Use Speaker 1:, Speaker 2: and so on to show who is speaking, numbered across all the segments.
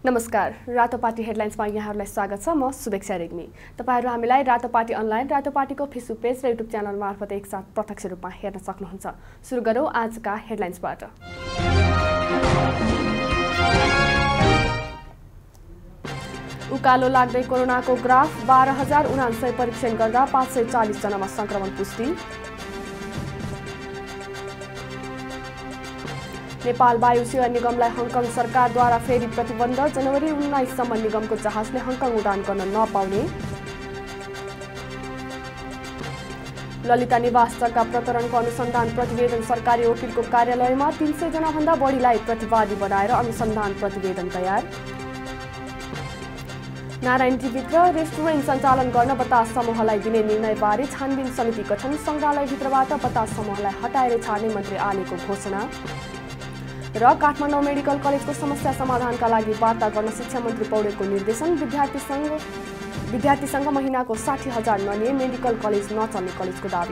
Speaker 1: नमस्कार, रातोपाटी हेडलाइन्समा यहाँहरूलाई स्वागत छ। म सुदेक्षा रेग्मी। तपाईहरु हामीलाई रातोपाटी अनलाइन, रातोपाटीको फेसबुक पेज र युट्युब च्यानल मार्फत एकसाथ प्रत्यक्ष रूपमा हेर्न सक्नुहुन्छ। सुरु गरौँ आजका हेडलाइन्सबाट। उकालो लाग्दै कोरोनाको ग्राफ, 12,049 परीक्षण गर्दा 540 जनामा संक्रमण पुष्टि। नेपाल वायु सेवा निगमलाई हङकङ सरकारद्वारा फेरि प्रतिबन्ध, जनवरी 19 सम्म निगमको जहाजले हङकङ उडान गर्न नपाउने। ललिता निवास जग्गा प्रकरणको अनुसन्धान प्रतिवेदन सरकारी वकिलको कार्यालयमा, 300 जना भन्दा बढीलाई प्रतिवादी बनाएर अनुसन्धान प्रतिवेदन तयार। नारायण टिभित्र रेस्टुरेन्ट सञ्चालन गर्न बतास समूहलाई दिने निर्णयबारे छानबिन समिति गठन, संग्रहालयभित्रबाट बतास समूहलाई हटाएर छाड्ने मन्त्री आलेको घोषणा। र काठमाडौँ मेडिकल कलेजको समस्या समाधानका लागि वार्ता गर्न शिक्षा मन्त्री पौडेलको निर्देशन, विद्यार्थीसँग महिनाको 60,000 नलिए मेडिकल कलेज नचल्ने कलेजको दाबी।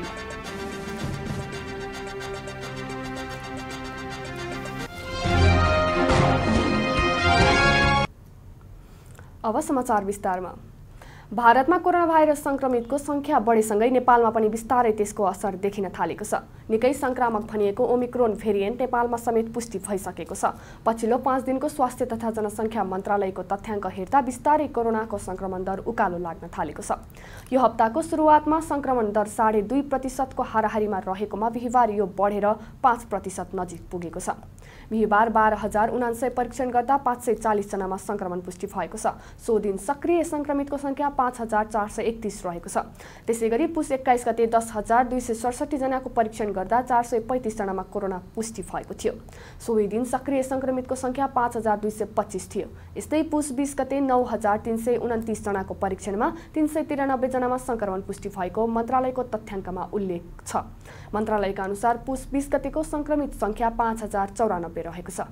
Speaker 1: अब समाचार विस्तारमा। भारतमा कोरोना भाइरस संक्रमितको संख्या बढेसँगै नेपालमा पनि बिस्तारै त्यसको असर देखिन थालेको छ। निकै संक्रामक भनिएको ओमिक्रोन भेरिएन्ट नेपालमा समेत पुष्टि भइसकेको छ। पछिल्लो 5 दिनको स्वास्थ्य तथा जनसङ्ख्या मन्त्रालयको तथ्याङ्क हेर्दा बिस्तारै कोरोनाको संक्रमण दर उकालो लाग्न थालेको छ। यो हप्ताको सुरुवातमा संक्रमण दर 2.5% को हाराहारीमा रहेकोमा बिहिबार यो बढेर 5% नजिक पुगेको छ। बिहिबार 12,049 परीक्षण गर्दा 540 जनामा संक्रमण पुष्टि भएको छ। सो दिन सक्रिय संक्रमितको संख्या 5,431 रहेको छ। त्यसैगरी पुस 21 गते 10,267 जनाको परीक्षण गर्दा 435 जनामा कोरोना पुष्टि भएको थियो। सोही दिन सक्रिय संक्रमितको संख्या 5,225 थियो। यस्तै पुस 20 गते 9,329 जनाको परीक्षणमा 393 जनामा संक्रमण पुष्टि भएको मन्त्रालयको तथ्याङ्कमा उल्लेख छ। मन्त्रालयका अनुसार पुस 20 गतेको संक्रमित संख्या 5,094 रहेको छ।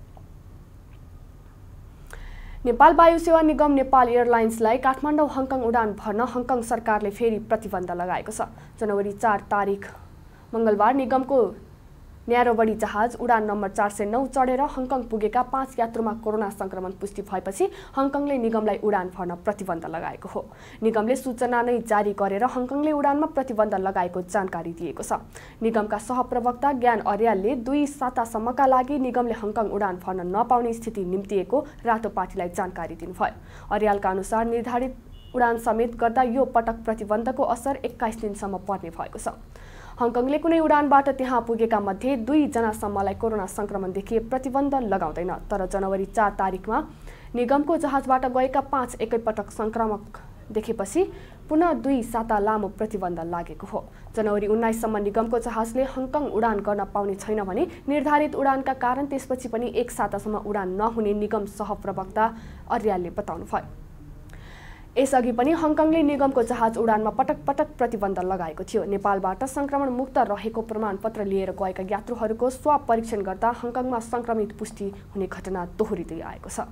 Speaker 1: नेपाल वायु सेवा निगम नेपाल एयरलाइन्सलाई काठमाडौँ हङकङ उडान भर्न हङकङ सरकारले फेरि प्रतिबन्ध लगाएको छ। जनवरी 4 तारिक मंगलबार निगमको न्यारोबडी जहाज उडान नम्बर 409 चढेर हङकङ पुगेका 5 यात्रुमा कोरोना संक्रमण पुष्टि भएपछि हङकङले निगमलाई उडान भर्न प्रतिबन्ध लगाएको हो। निगमले सूचना नै जारी गरेर हङकङले उडानमा प्रतिबन्ध लगाएको जानकारी दिएको छ। निगमका सहप्रवक्ता ज्ञान अर्यालले 2 सातासम्मका लागि निगमले हङकङ उडान भर्न नपाउने स्थिति निम्तिएको रातोपाटीलाई जानकारी दिनुभयो। अर्यालका अनुसार निर्धारित उडान समेत गर्दा यो पटक प्रतिबन्धको असर 21 दिनसम्म पर्ने भएको छ। हङकङले कुनै उडानबाट त्यहाँ पुगेका मध्ये 2 जनासम्मलाई कोरोना संक्रमण देखिए प्रतिबन्ध लगाउँदैन। तर जनवरी 4 तारिकमा निगमको जहाजबाट गएका 5 एकैपटक संक्रमक देखेपछि पुनः 2 साता लामो प्रतिबन्ध लागेको हो। जनवरी 19 सम्म निगमको जहाजले हङकङ उडान गर्न पाउने छैन भने निर्धारित उडानका कारण त्यसपछि पनि 1 सातासम्म उडान नहुने निगम सहप्रवक्ता अर्यालले बताउनुभयो। यसअघि पनि हङकङले निगमको जहाज उडानमा पटक पटक प्रतिबन्ध लगाएको थियो। नेपालबाट संक्रमण मुक्त रहेको प्रमाणपत्र लिएर गएका यात्रुहरूको स्वाब परीक्षण गर्दा हङकङमा संक्रमित पुष्टि हुने घटना दोहोरिँदै आएको छ।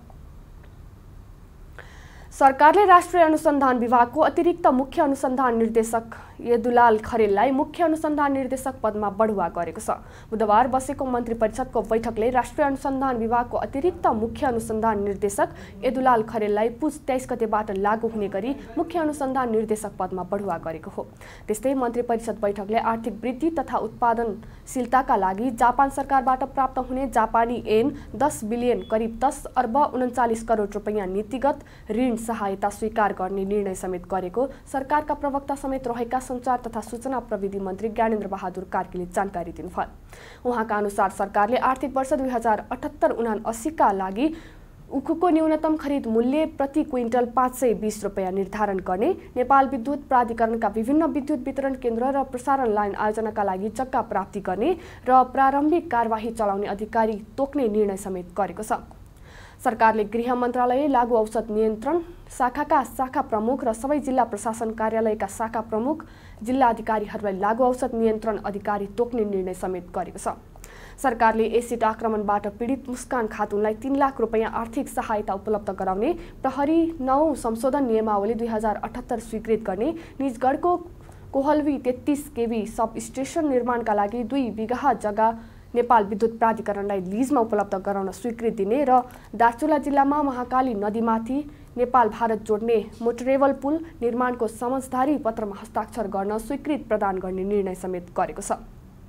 Speaker 1: सरकारले राष्ट्रिय अनुसन्धान विभागको अतिरिक्त मुख्य अनुसन्धान निर्देशक यदुलाल खरेललाई मुख्य अनुसन्धान निर्देशक पदमा बढुवा गरेको छ। बुधबार बसेको मन्त्री परिषदको बैठकले राष्ट्रिय अनुसन्धान विभागको अतिरिक्त मुख्य अनुसन्धान निर्देशक यदुलाल खरेललाई पुस 23 गतेबाट लागू हुने गरी मुख्य अनुसन्धान निर्देशक पदमा बढुवा गरेको हो। त्यस्तै मन्त्री परिषद बैठकले आर्थिक वृद्धि तथा उत्पादनशीलताका लागि जापान सरकारबाट प्राप्त हुने जापानी येन 10 बिलियन करिब 10 अर्ब 39 करोड रुपैयाँ नीतिगत ऋण सहायता स्वीकार गर्ने निर्णय समेत गरेको सरकारका प्रवक्ता समेत रहेका सञ्चार तथा सूचना प्रविधि मन्त्री ज्ञानेन्द्र बहादुर कार्कीले जानकारी दिनुभयो। उहाँका अनुसार सरकारले आर्थिक वर्ष 2078-79 का लागि उखुको न्यूनतम खरिद मूल्य प्रति क्विन्टल 520 रुपैयाँ निर्धारण गर्ने, नेपाल विद्युत प्राधिकरणका विभिन्न विद्युत वितरण केन्द्र र प्रसारण लाइन आयोजनाका लागि जग्गा प्राप्ति गर्ने र प्रारम्भिक कार्यवाही चलाउने अधिकारी तोक्ने निर्णय समेत गरेको छ। सरकारले गृह मन्त्रालय, लागू औषध नियन्त्रण शाखाका शाखा प्रमुख र सबै जिल्ला प्रशासन कार्यालयका शाखा प्रमुख, जिल्ला अधिकारीहरूलाई लागू औषध नियन्त्रण अधिकारी तोक्ने निर्णय समेत गरेको छ। सरकारले एसिड आक्रमणबाट पीडित मुस्कान खातुनलाई 3 लाख रुपैयाँ आर्थिक सहायता उपलब्ध गराउने, प्रहरी 9 संशोधन नियमावली 2078 स्वीकृत गर्ने, निजगढको कोहलवी 33 केवी सब स्टेसन निर्माणका लागि 2 बिघा जग्गा नेपाल विद्युत प्राधिकरणलाई लिजमा उपलब्ध गराउन स्वीकृति दिने र दार्चुला जिल्लामा महाकाली नदीमाथि नेपाल भारत जोड्ने मोटरेबल पुल निर्माणको समझदारी पत्रमा हस्ताक्षर गर्न स्वीकृति प्रदान गर्ने निर्णय समेत गरेको छ।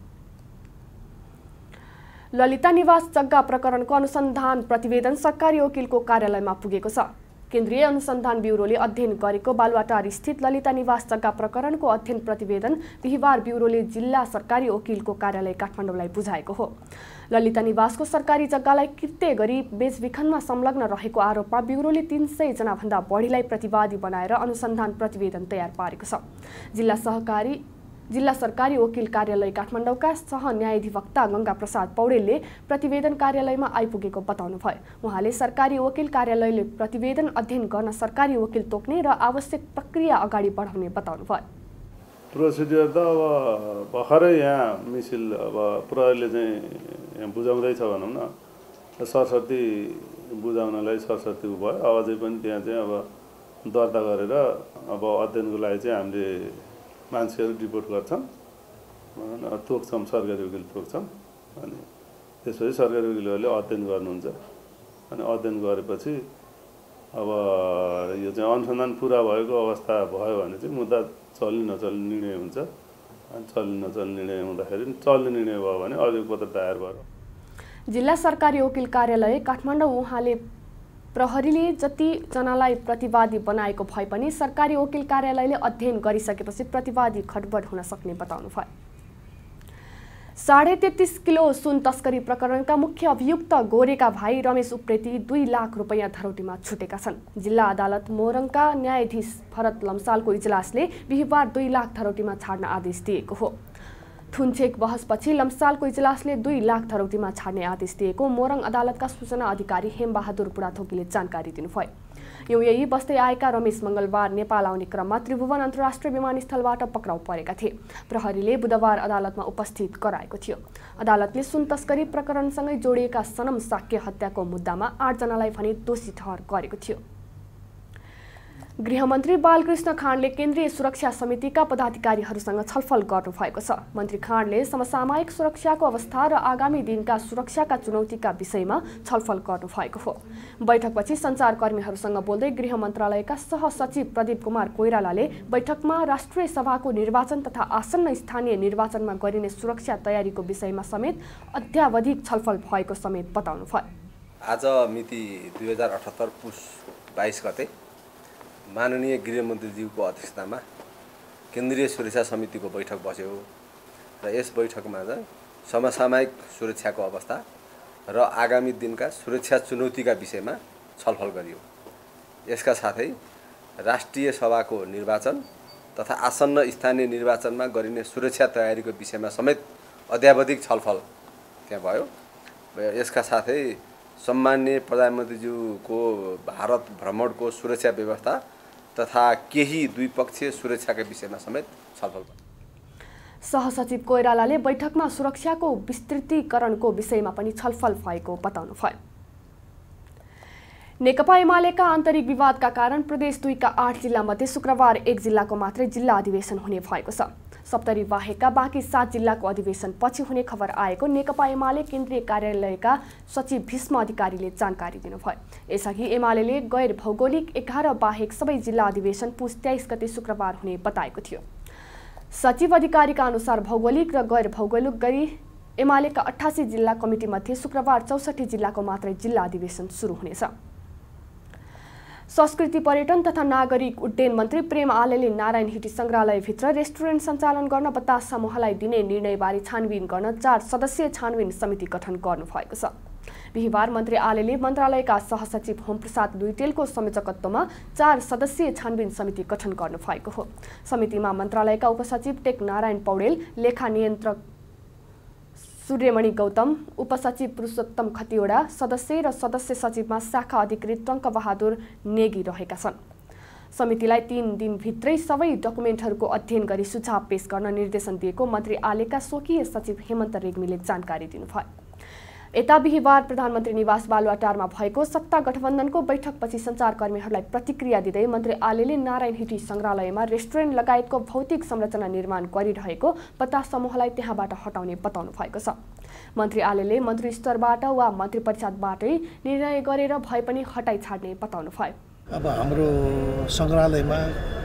Speaker 1: ललिता निवास जग्गा प्रकरणको अनुसन्धान प्रतिवेदन सरकारी वकिलको कार्यालयमा पुगेको छ। केन्द्रीय अनुसन्धान ब्युरोले अध्ययन गरेको बालुवाटार स्थित ललिता निवास जग्गा प्रकरणको अध्ययन प्रतिवेदन बिहिबार ब्युरोले जिल्ला सरकारी वकिलको कार्यालय काठमाडौँलाई बुझाएको हो। ललिता निवासको सरकारी जग्गालाई कृत्य गरी बेचबिखनमा संलग्न रहेको आरोपमा ब्युरोले 300 जनाभन्दा बढीलाई प्रतिवादी बनाएर अनुसन्धान प्रतिवेदन तयार पारेको छ। जिल्ला सरकारी वकिल कार्यालय काठमाडौँका सह न्यायाधिवक्ता गंगा प्रसाद पौडेलले प्रतिवेदन कार्यालयमा आइपुगेको बताउनुभयो। उहाँले सरकारी वकिल कार्यालयले प्रतिवेदन अध्ययन गर्न सरकारी वकिल तोक्ने र आवश्यक प्रक्रिया अगाडि बढाउने बताउनुभयो।
Speaker 2: प्रोसिडियर त अब भर्खरै यहाँ मिसिल अब प्रहरीले चाहिँ यहाँ बुझाउँदैछ भनौँ न, सरसर्ती बुझाउनलाई सरसर्ती भयो। अझै पनि त्यहाँ चाहिँ अब दर्ता गरेर अब अध्ययनको लागि चाहिँ हामीले मान्छेहरू रिपोर्ट गर्छौँ, तोक्छौँ, सरकारी वकिल तोक्छौँ। अनि त्यसपछि सरकारी वकिलहरूले अध्ययन गर्नुहुन्छ। अनि अध्ययन गरेपछि अब यो चाहिँ अनुसन्धान पुरा भएको अवस्था भयो भने चाहिँ मुद्दा चल्ने नचल्ने निर्णय हुन्छ। अनि चल्ने नचल्ने निर्णय हुँदाखेरि चल्ने निर्णय भयो भने अभियोग पत्र दायर भयो।
Speaker 1: जिल्ला सरकारी वकिल कार्यालय काठमाडौँ उहाँले प्रहरीले जति जनालाई प्रतिवादी बनाएको भए पनि सरकारी वकिल कार्यालयले अध्ययन गरिसकेपछि प्रतिवादी खटबड हुन सक्ने बताउनुभयो। 33.5 किलो सुन तस्करी प्रकरणका मुख्य अभियुक्त गोरेका भाइ रमेश उप्रेती 2 लाख रुपैयाँ धरौटीमा छुटेका छन्। जिल्ला अदालत मोरङका न्यायाधीश भरत लम्सालको इजलासले बिहिबार 2 लाख धरौटीमा छाड्न आदेश दिएको हो। थुनछेक बहसपछि लम्सालको इजलासले 2 लाख धरौटीमा छाड्ने आदेश दिएको मोरङ अदालतका सूचना अधिकारी हेमबहादुर बुढाथोकीले जानकारी दिनुभयो। यही बस्दै आएका रमेश मंगलबार नेपाल आउने क्रममा त्रिभुवन अन्तर्राष्ट्रिय विमानस्थलबाट पक्राउ परेका थिए। प्रहरीले बुधबार अदालतमा उपस्थित गराएको थियो। अदालतले सुन तस्करी प्रकरणसँगै जोडिएका सनम साक्य हत्याको मुद्दामा 8 जनालाई भने दोषी ठहर गरेको थियो। गृहमन्त्री बालकृष्ण खाँडले केन्द्रीय सुरक्षा समितिका पदाधिकारीहरूसँग छलफल गर्नुभएको छ। मन्त्री खाँडले समसामयिक सुरक्षाको अवस्था र आगामी दिनका सुरक्षाका चुनौतीका विषयमा छलफल गर्नुभएको हो। बैठकपछि सञ्चारकर्मीहरूसँग बोल्दै गृह मन्त्रालयका सहसचिव प्रदीप कुमार कोइरालाले बैठकमा राष्ट्रिय सभाको निर्वाचन तथा आसन्न स्थानीय निर्वाचनमा गरिने सुरक्षा तयारीको विषयमा समेत अत्यावधिक छलफल भएको समेत बताउनुभयो।
Speaker 3: आज मिति 2078 पुस 22 गते माननीय गृहमन्त्रीज्यूको अध्यक्षतामा केन्द्रीय सुरक्षा समितिको बैठक बस्यो र यस बैठकमा चाहिँ समसामयिक सुरक्षाको अवस्था र आगामी दिनका सुरक्षा चुनौतीका विषयमा छलफल गरियो। यसका साथै राष्ट्रिय सभाको निर्वाचन तथा आसन्न स्थानीय निर्वाचनमा गरिने सुरक्षा तयारीको विषयमा समेत अत्यावधिक छलफल त्यहाँ भयो। यसका साथै सम्माननीय प्रधानमन्त्रीज्यूको भारत भ्रमणको सुरक्षा व्यवस्था तथा केही द्विपक्षीय सुरक्षाका विषयमा समेत छलफल भयो।
Speaker 1: सहसचिव कोइरालाले बैठकमा सुरक्षाको विस्तृतीकरणको विषयमा पनि छलफल भएको बताउनुभयो। नेकपा एमालेका आन्तरिक विवादका कारण प्रदेश 2 का 8 जिल्लामध्ये शुक्रबार 1 जिल्लाको मात्रै जिल्ला अधिवेशन हुने भएको छ। सप्तरी बाहेकका बाँकी 7 जिल्लाको अधिवेशन पछि हुने खबर आएको नेकपा एमाले केन्द्रीय कार्यालयका सचिव भीष्म अधिकारीले जानकारी दिनुभयो। यसअघि एमालेले गैर भौगोलिक 11 बाहेक सबै जिल्ला अधिवेशन पुस 23 गते शुक्रबार हुने बताएको थियो। सचिव अधिकारीका अनुसार भौगोलिक र गैर भौगोलिक गरी एमालेका 88 जिल्ला कमिटीमध्ये शुक्रबार 64 जिल्लाको मात्रै जिल्ला अधिवेशन सुरु हुनेछ। संस्कृति पर्यटन तथा नागरिक उड्डयन मन्त्री प्रेम आलेले नारायण हिटी संग्रहालयभित्र रेस्टुरेन्ट सञ्चालन गर्न बतास समूहलाई दिने निर्णयबारे छानबिन गर्न 4 सदस्यीय छानबिन समिति गठन गर्नुभएको छ। बिहिबार मन्त्री आलेले मन्त्रालयका सहसचिव होमप्रसाद लुइटेलको संयोजकत्वमा 4 सदस्यीय छानबिन समिति गठन गर्नुभएको हो। समितिमा मन्त्रालयका उपसचिव टेक नारायण पौडेल, लेखा नियन्त्रक सूर्यमणि गौतम, उपसचिव पुरुषोत्तम खतिवडा, सदस्य र सदस्य सचिवमा शाखा अधिकृत टङ्कबहादुर नेगी रहेका छन्। समितिलाई 3 दिनभित्रै सबै डकुमेन्टहरूको अध्ययन गरी सुझाव पेश गर्न निर्देशन दिएको मन्त्री आलेका स्वकीय सचिव हेमन्त रेग्मीले जानकारी दिनुभयो। यता बिहिबार प्रधानमन्त्री निवास बालुवाटारमा भएको सत्ता गठबन्धनको बैठकपछि सञ्चारकर्मीहरूलाई प्रतिक्रिया दिँदै मन्त्री आलेले नारायण हिटी संग्रहालयमा रेस्टुरेन्ट लगायतको भौतिक संरचना निर्माण गरिरहेको बतास समूहलाई त्यहाँबाट हटाउने बताउनु भएको छ। मन्त्री आलेले मन्त्री स्तरबाट वा मन्त्री परिषदबाटै निर्णय गरेर भए पनि हटाई छाड्ने बताउनुभयो।
Speaker 4: अब हाम्रो सङ्ग्रहालयमा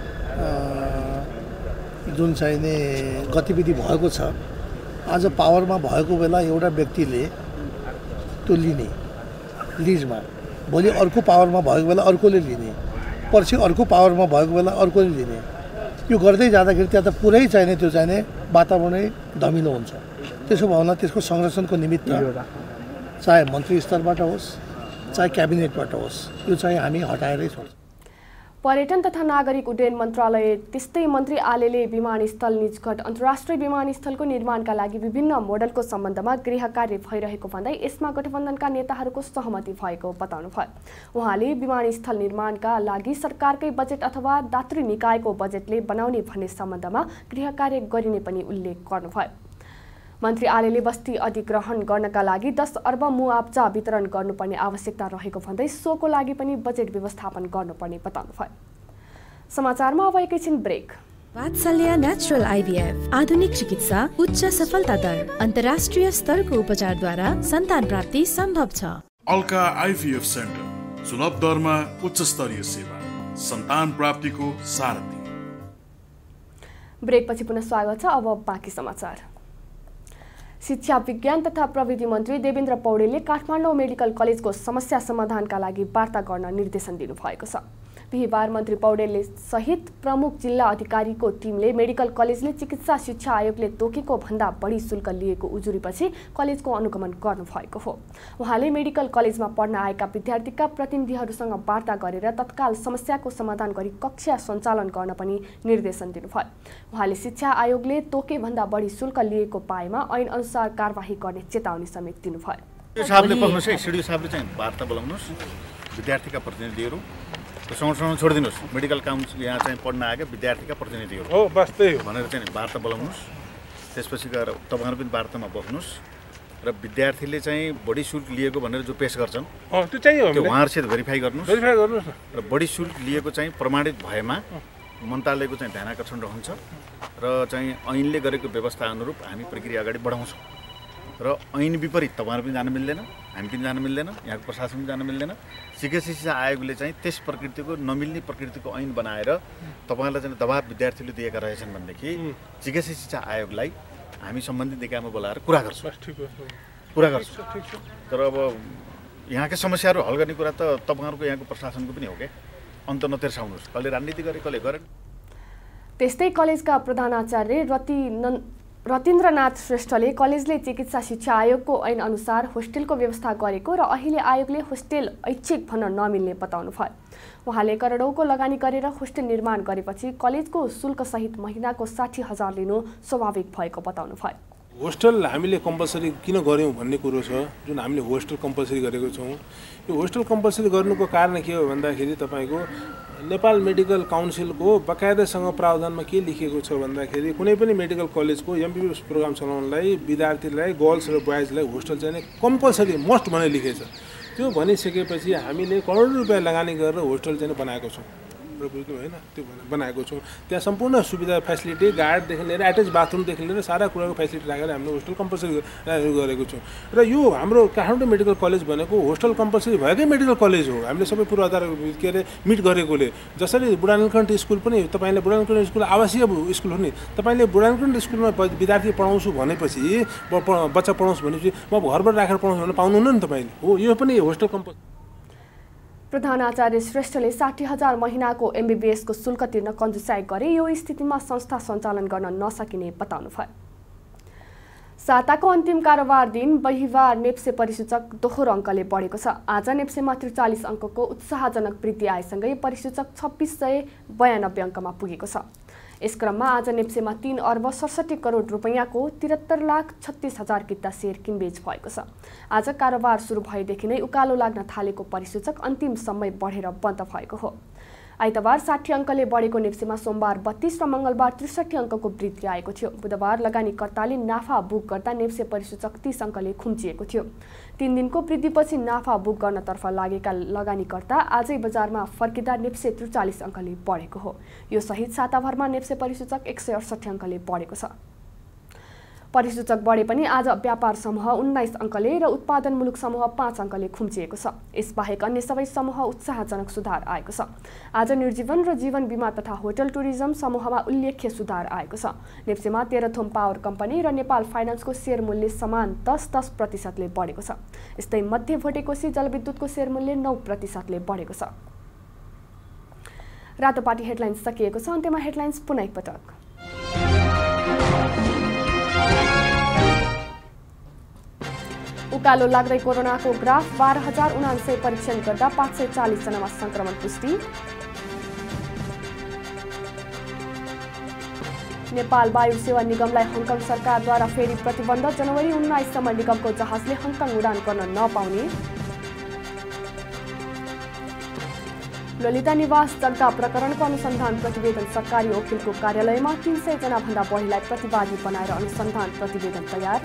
Speaker 4: जुन चाहिने गतिविधि भएको छ, आज पावरमा भएको बेला एउटा व्यक्तिले त्यो लिने लिजमा, भोलि अर्को पावरमा भएको बेला अर्कोले लिने, पर्सि अर्को पावरमा भएको बेला अर्कोले लिने, यो गर्दै जाँदाखेरि त्यहाँ त पुरै चाहिने त्यो चाहिने वातावरणै धमिलो हुन्छ। त्यसो भएन त्यसको संरक्षणको निमित्त चाहे मन्त्री स्तरबाट होस् चाहे क्याबिनेटबाट होस्, यो चाहिँ हामी हटाएरै छोड्छौँ।
Speaker 1: पर्यटन तथा नागरिक उड्डयन मन्त्रालय त्यस्तै मन्त्री आलेले विमानस्थल निजगढ अन्तर्राष्ट्रिय विमानस्थलको निर्माणका लागि विभिन्न मोडलको सम्बन्धमा गृह कार्य भइरहेको भन्दै यसमा गठबन्धनका नेताहरूको सहमति भएको बताउनुभयो। उहाँले विमानस्थल निर्माणका लागि सरकारकै बजेट अथवा दातृ निकायको बजेटले बनाउने भन्ने सम्बन्धमा गृह कार्य गरिने पनि उल्लेख गर्नुभयो। मन्त्री आलेले बस्ती अधिग्रहण गर्नका लागि 10 अर्ब मुआब्जा वितरण गर्नुपर्ने आवश्यकता रहेको भन्दै सोको लागि पनि बजेट व्यवस्थापन गर्नुपर्ने बताउनुभयो। समाचारमा अब एकैछिन ब्रेक।
Speaker 5: वात्सल्य नेचुरल आइभीएफ आधुनिक चिकित्सा, उच्च सफलता दर, अन्तर्राष्ट्रिय स्तरको उपचारद्वारा सन्तान प्राप्ति सम्भव छ।
Speaker 6: अल्का आइभीएफ सेन्टर, सुलभ दरमा उच्च स्तरीय सेवा, सन्तान प्राप्तिको सारथी।
Speaker 1: ब्रेकपछि पुनः स्वागत छ। अब बाँकी समाचार। शिक्षा विज्ञान तथा प्रविधि मन्त्री देवेन्द्र पौडेलले काठमाडौँ मेडिकल कलेजको समस्या समाधानका लागि वार्ता गर्न निर्देशन दिनुभएको छ। बिहिबार मन्त्री पौडेलले सहित प्रमुख जिल्ला अधिकारीको टिमले मेडिकल कलेजले चिकित्सा शिक्षा आयोगले तोकेको भन्दा बढी शुल्क लिएको उजुरीपछि कलेजको अनुगमन गर्नुभएको हो। उहाँले मेडिकल कलेजमा पढ्न आएका विद्यार्थीका प्रतिनिधिहरूसँग वार्ता गरेर तत्काल समस्याको समाधान गरी कक्षा सञ्चालन गर्न पनि निर्देशन दिनुभयो। उहाँले शिक्षा आयोगले तोके भन्दा बढी शुल्क लिएको पाएमा ऐन अनुसार कारबाही गर्ने चेतावनी समेत दिनुभयो।
Speaker 7: वार्ता बोलाउनुहोस्, विद्यार्थीका प्रतिनिधिहरू सँगसँगै छोडिदिनुहोस्, मेडिकल काउन्सिल यहाँ चाहिँ पढ्न आएका विद्यार्थीका प्रतिनिधिहरू हो बस त्यही हो भनेर चाहिँ वार्ता बोलाउनुहोस्। त्यसपछि गएर तपाईँहरू पनि वार्तामा बस्नुहोस् र विद्यार्थीले चाहिँ बढी शुल्क लिएको भनेर जो पेश गर्छन् त्यो चाहिँ उहाँहरूसित भेरिफाई गर्नुहोस् र बढी शुल्क लिएको चाहिँ प्रमाणित भएमा मन्त्रालयको चाहिँ ध्यान आकर्षण रहन्छ र चाहिँ ऐनले गरेको व्यवस्था अनुरूप हामी प्रक्रिया अगाडि बढाउँछौँ। र ऐन विपरीत तपाईँहरू पनि जान मिल्दैन, हामी पनि जान मिल्दैन, यहाँको प्रशासन पनि जान मिल्दैन। चिकित्सा शिक्षा आयोगले चाहिँ त्यस प्रकृतिको नमिल्ने प्रकृतिको ऐन बनाएर तपाईँहरूलाई चाहिँ दबाब विद्यार्थीले दिएका रहेछन् भनेदेखि चिकित्सा शिक्षा आयोगलाई हामी सम्बन्धित निकायमा बोलाएर कुरा गर्छौँ। तर अब यहाँकै समस्याहरू हल गर्ने कुरा त तपाईँहरूको यहाँको प्रशासनको पनि हो क्या, अन्त नतिर्साउनुहोस्। कसले राजनीति गरे कसले गरेन।
Speaker 1: त्यस्तै कलेजका प्रधानाचार्य रतिन्द्रनाथ श्रेष्ठले कलेजले चिकित्सा शिक्षा आयोगको ऐन अनुसार होस्टेलको व्यवस्था गरेको र अहिले आयोगले होस्टेल ऐच्छिक भन्न नमिल्ने बताउनुभयो। उहाँले करोडौँको लगानी गरेर होस्टेल निर्माण गरेपछि कलेजको शुल्कसहित महिनाको 60,000 लिनु स्वाभाविक भएको बताउनुभयो।
Speaker 8: होस्टेल हामीले कम्पलसरी किन गऱ्यौँ भन्ने कुरो छ। जुन हामीले होस्टेल कम्पलसरी गरेको छौँ, यो होस्टेल कम्पलसरी गर्नुको कारण के हो भन्दाखेरि तपाईँको नेपाल मेडिकल काउन्सिलको बकायदासँग प्रावधानमा के लेखिएको छ भन्दाखेरि कुनै पनि मेडिकल कलेजको एमबिबिएस प्रोग्राम चलाउनलाई विद्यार्थीलाई गर्ल्स र बोइजलाई होस्टेल चाहिँ कम्पलसरी मस्ट भनेर लेखेको छ। त्यो भनिसकेपछि हामीले करोड रुपियाँ लगानी गरेर होस्टेल चाहिँ बनाएको छौँ र बुझ्नु होइन, त्यो बनाएको छौँ। त्यहाँ सम्पूर्ण सुविधा फेसिलिटी गार्डदेखि लिएर एट्याच बाथरुमदेखि लिएर सारा कुराको फेसिलिटी राखेर हामीले होस्टेल कम्पलसरी गरेको छौँ। र यो हाम्रो काठमाडौँ मेडिकल कलेज भनेको होस्टेल कम्पलसरी भएकै मेडिकल कलेज हो। हामीले सबै पूर्वाधार के अरे मिट गरेकोले, जसरी बुढानीलकण्ठ स्कुल पनि तपाईँले बुढानीलकण्ठ स्कुल आवासीय स्कुल हो नि, तपाईँले बुढानीलकण्ठ स्कुलमा विद्यार्थी पढाउँछु भनेपछि बच्चा पढाउँछु भनेपछि म घरबाट राखेर पढाउँछु भने पाउनुहुन्न नि तपाईँले। हो, यो पनि होस्टेल कम्पलसरी।
Speaker 1: प्रधानाचार्य श्रेष्ठले 60,000 महिनाको एमबिबिएसको शुल्क तिर्न कन्जुसाइ गरे, यो स्थितिमा संस्था सञ्चालन गर्न नसकिने बताउनुभयो। साताको अन्तिम कारोबार दिन बिहिबार नेप्से परिसूचक दोहोरो अङ्कले बढेको छ। आज नेप्सेमा 43 अङ्कको उत्साहजनक वृद्धि आएसँगै परिसूचक 2692 अङ्कमा पुगेको छ। यस क्रममा आज नेप्सेमा 3 अर्ब 67 करोड रुपैयाँको 73,36,000 किता सेयर किनबेच भएको छ। आज कारोबार सुरु भएदेखि नै उकालो लाग्न थालेको परिसूचक अन्तिम समय बढेर बन्द भएको हो। आइतबार 60 अङ्कले बढेको नेप्सेमा सोमबार 32 र मङ्गलबार 63 अङ्कको वृद्धि आएको थियो। बुधबार लगानीकर्ताले नाफा बुक गर्दा नेप्से परिसूचक 30 अङ्कले खुम्चिएको थियो। 3 दिनको वृद्धिपछि नाफा बुक गर्नतर्फ लागेका लगानीकर्ता आजै बजारमा फर्किँदा नेप्से 43 अङ्कले बढेको हो। यो सहित साताभरमा नेप्से परिसूचक 168 अङ्कले बढेको छ। परिसूचक बढे पनि आज व्यापार समूह 19 अङ्कले र उत्पादन मुलुक समूह 5 अङ्कले खुम्चिएको छ। यसबाहेक अन्य सबै समूह उत्साहजनक सुधार आएको छ। आज निर्जीवन र जीवन बीमा तथा होटल टुरिज्म समूहमा उल्लेख्य सुधार आएको छ। नेप्सेमा तेह्रथोम पावर कम्पनी र नेपाल फाइनान्सको शेयर मूल्य समान 10% बढेको छ। यस्तै मध्य भोटेकोशी जलविद्युतको शेयर मूल्य 9% बढेको छ। रातोपाटी हेडलाइन्स सकिएको छ। अन्त्यमा हेडलाइन्स पुनः एकपटक। उकालो लाग्दै कोरोनाको ग्राफ 12,079 परीक्षण गर्दा 540 जनामा संक्रमण पुष्टि। नेपाल वायु सेवा निगमलाई हङकङ सरकारद्वारा फेरि प्रतिबन्ध। जनवरी 19 सम्म निगमको जहाजले हङकङ उडान गर्न नपाउने। ललिता निवास जग्गा प्रकरणको अनुसन्धान प्रतिवेदन सरकारी वकिलको कार्यालयमा। 300 जना भन्दा बढीलाई प्रतिवादी बनाएर अनुसन्धान प्रतिवेदन तयार।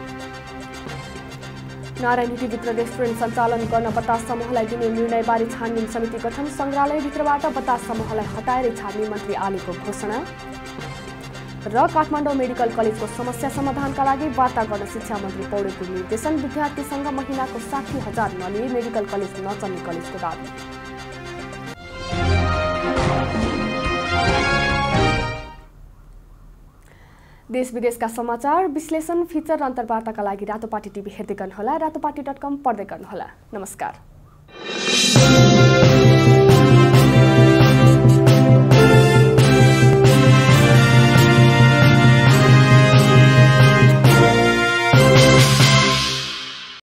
Speaker 1: नारायणहिटीभित्र रेस्टुरेन्ट सञ्चालन गर्न बतास समूहलाई दिने निर्णयबारे छानबिन समिति गठन। सङ्ग्रहालयभित्रबाट बतास समूहलाई हटाएरै छाड्ने मन्त्री आलेको घोषणा। र काठमाडौँ मेडिकल कलेजको समस्या समाधानका लागि वार्ता गर्न शिक्षा मन्त्री पौडेलको निर्देशन। विद्यार्थीसँग महिनाको 60,000 नलिए मेडिकल कलेज नचल्ने कलेजको दाबी। देश विदेशका समाचार विश्लेषण फिचर र अन्तर्वार्ताका लागि रातोपाटी टिभी हेर्दै गर्नुहोला। रातोपाटी.com पढ्दै गर्नुहोला। नमस्कार।